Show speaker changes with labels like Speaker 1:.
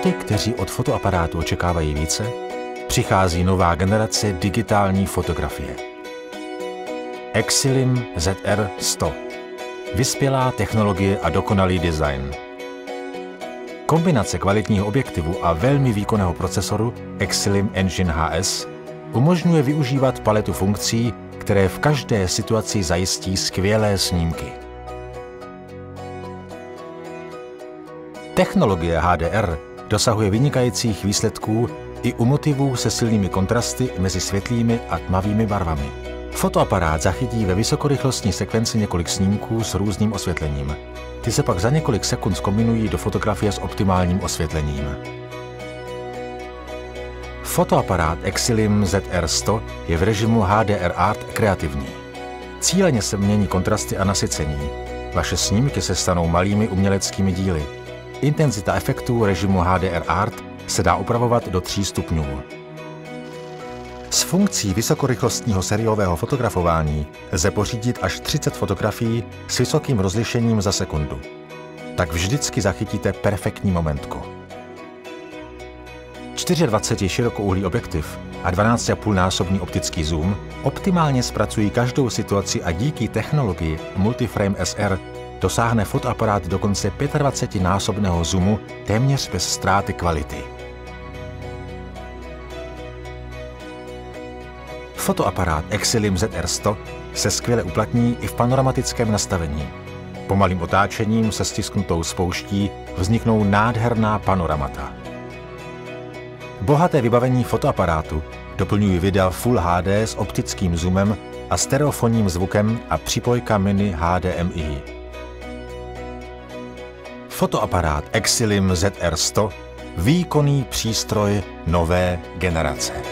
Speaker 1: ty, kteří od fotoaparátu očekávají více, přichází nová generace digitální fotografie. Exilim ZR100. Vyspělá technologie a dokonalý design. Kombinace kvalitního objektivu a velmi výkonného procesoru Exilim Engine HS umožňuje využívat paletu funkcí, které v každé situaci zajistí skvělé snímky. Technologie HDR dosahuje vynikajících výsledků i u motivů se silnými kontrasty mezi světlými a tmavými barvami. Fotoaparát zachytí ve vysokorychlostní sekvenci několik snímků s různým osvětlením. Ty se pak za několik sekund zkombinují do fotografie s optimálním osvětlením. Fotoaparát Exilim ZR100 je v režimu HDR Art kreativní. Cíleně se mění kontrasty a nasycení. Vaše snímky se stanou malými uměleckými díly. Intenzita efektů režimu HDR Art se dá upravovat do 3 stupňů. S funkcí vysokorychlostního sériového fotografování lze pořídit až 30 fotografií s vysokým rozlišením za sekundu. Tak vždycky zachytíte perfektní momentko. 24 širokouhlý objektiv a 12,5násobný optický zoom optimálně zpracují každou situaci a díky technologii Multiframe SR dosáhne fotoaparát dokonce 25násobného zoomu téměř bez ztráty kvality. Fotoaparát Exilim ZR100 se skvěle uplatní i v panoramatickém nastavení. Pomalým otáčením se stisknutou spouští vzniknou nádherná panoramata. Bohaté vybavení fotoaparátu doplňují videa Full HD s optickým zoomem a stereofonním zvukem a připojka mini HDMI. Fotoaparát Exilim ZR100 – výkonný přístroj nové generace.